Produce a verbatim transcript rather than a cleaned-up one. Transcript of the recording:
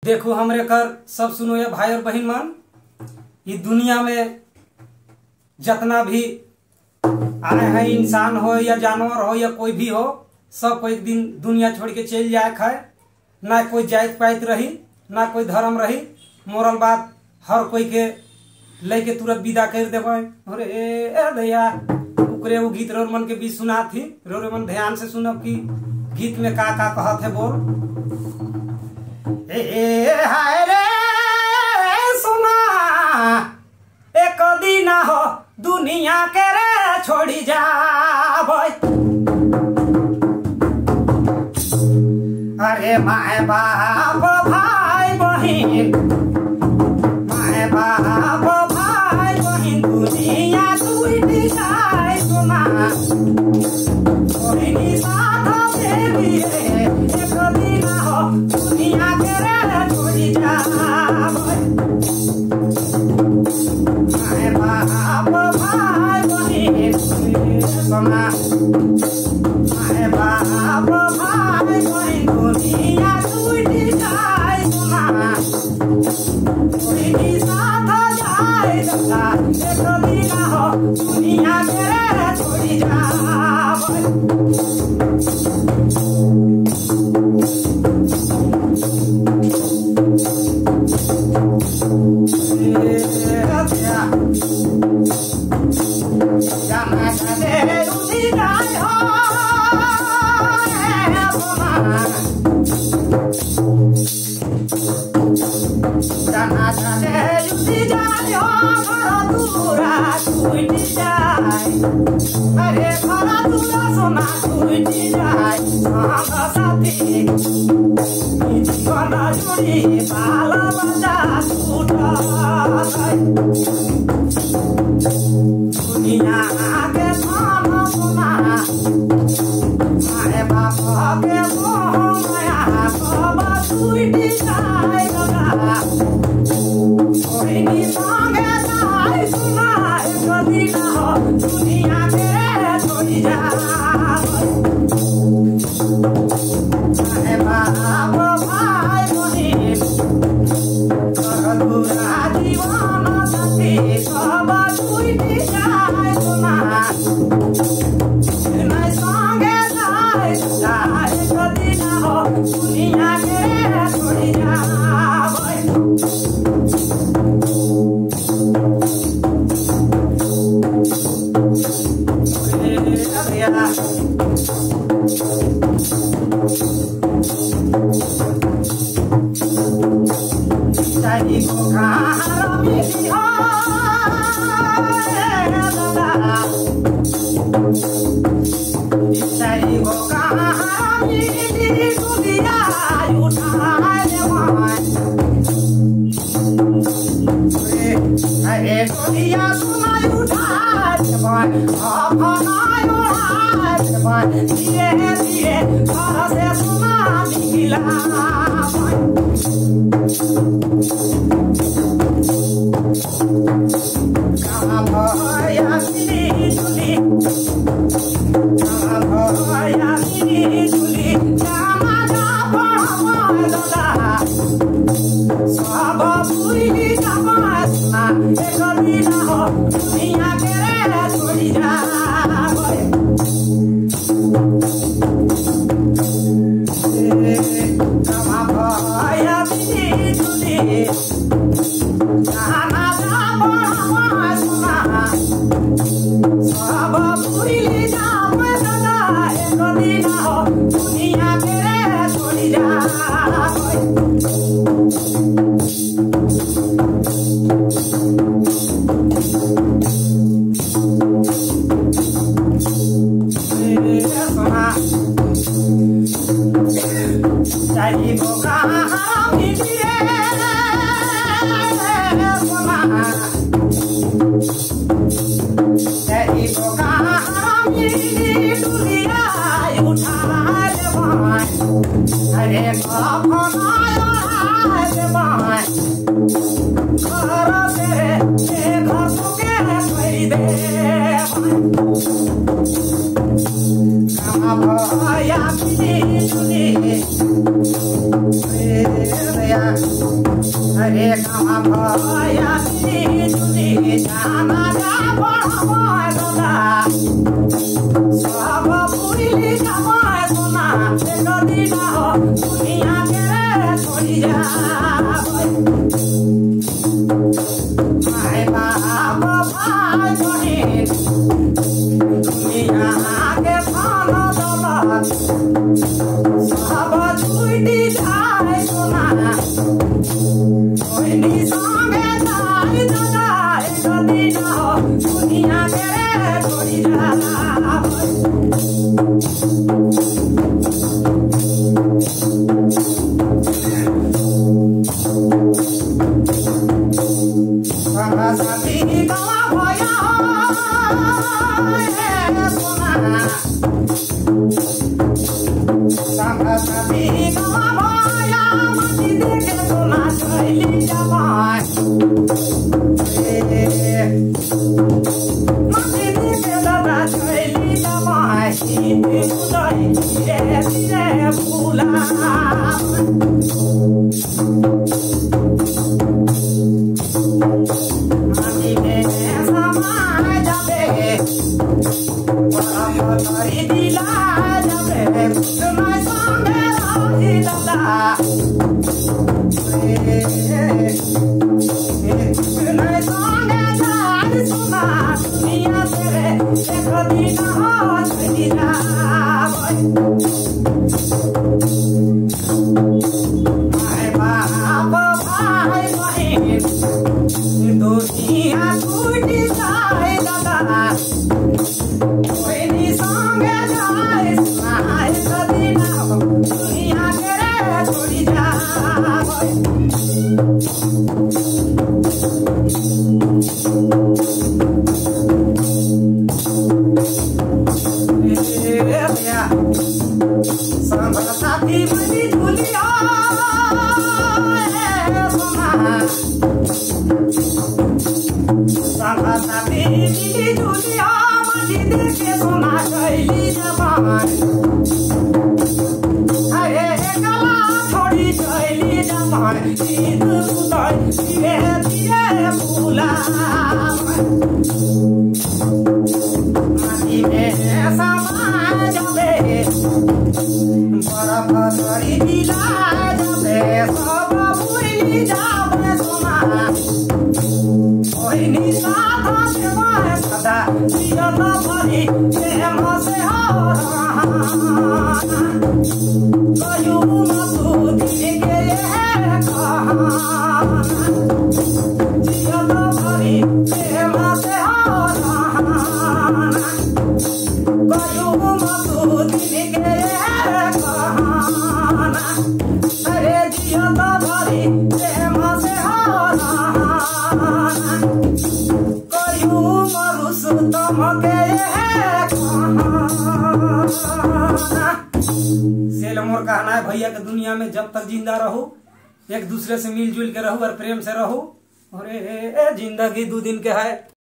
देखो हमरे कर सब सुनो ये भाई और बहन मन, ये दुनिया में जितना भी आए हैं इंसान हो या जानवर हो या कोई भी हो, सब को एक दिन दुनिया छोड़ के चल जाए खाए। ना कोई जात पात रही ना कोई धर्म रही, मोरल बात हर कोई के लेके तुरंत विदा कर देवे। अरे ए भैया उकरे वो गीत रोर मन के बीच सुना थी, रोर मन ध्यान से सुनब कि गीत में का का कहत है बोल। ए हाय रे सुना एक दिन हो दुनिया के रे छोड़ी जा भाई। अरे माए बाप भाई बहिन, माए बाप भाई बहिन दुनिया टूट जाए सुना। कोई साथ बेबी रे एक दिन हो दुनिया के रे छोड़ी जा भाई। माए बाप भाई बहिन सुना, माए बाप भाई बहिन दुनिया टूट जाए सुना। कोई साथ जाए सका एक दिन हो दुनिया के रे छोड़ी जा अरे खरा दूरा सोना टूट जाए साथी जीवन जुड़ी बाल बच्चा टूट दुनिया के थाम सोना। माए बाप के मोह माया सब टूट जाए लगा। कोई नी संगे जाए सुना एक दिन हो दुनिया के छोड़ी जा। माए बाप भाई बहिन कर दूरा जीवन साथी सब टूट जाए सुना। नहीं संगे जाए एक दिन हो दुनिया के छोड़ी जा। दुनिया सुनाई उठा धीरे धीरे घर से सुना निकला। कहाँ भया मिली जुली, कहाँ भया मिली जुली जाना जा पड़ा दादा सब भूली जावा सुना। एक दिन हो दुनिया के रे छोड़ी जा। भया बिजुली हरे कमा भया बिजुली जाना जा बड़ा सब पुरी समय सोना एक दिन हो दुनिया के छोड़ी जा माय बाप भाई बहिन दुनिया के फल दौलत सब छूटी जाए सोना कोई संगे जाए दादा एक दिन हो दुनिया के छोड़ी जा साथी गवा भया सोना साथी गवा भया मती देखे सोना चली जवान मती देखे दादा चली जवान धीरे धीरे फूला हरी दिला जबे तुम्हारे संगे रही दादा तुम्हारे संगे जाए सोना दुनिया तेरे एक दिन हो दिला माय बाप भाई बहिन दुनिया टूट जाए दादा दुनिया के छोड़ी जा साथी मनी झूलिया साथी मिली झूलिया मनी देखे सोना कैली जवान अरे गला छोड़ी कैली जवान ईद उदय धीरे धीरे फूला माटी में समाज जाबे बर्फ धरी दिला जाबे सब भूली जाबे सोना कोई साथ सेवा सदा जीवन भरी प्रेम से हो कयू मसूदी के जीवन भरी प्रेम से हो कयू मसूदी के अरे जीवन भरी प्रेम से हो कयू मरुस तमके सेल मोर कहना है भैया के दुनिया में जब तक जिंदा रहो एक दूसरे से मिलजुल के रहो और प्रेम से रहो और जिंदगी दो दिन के है।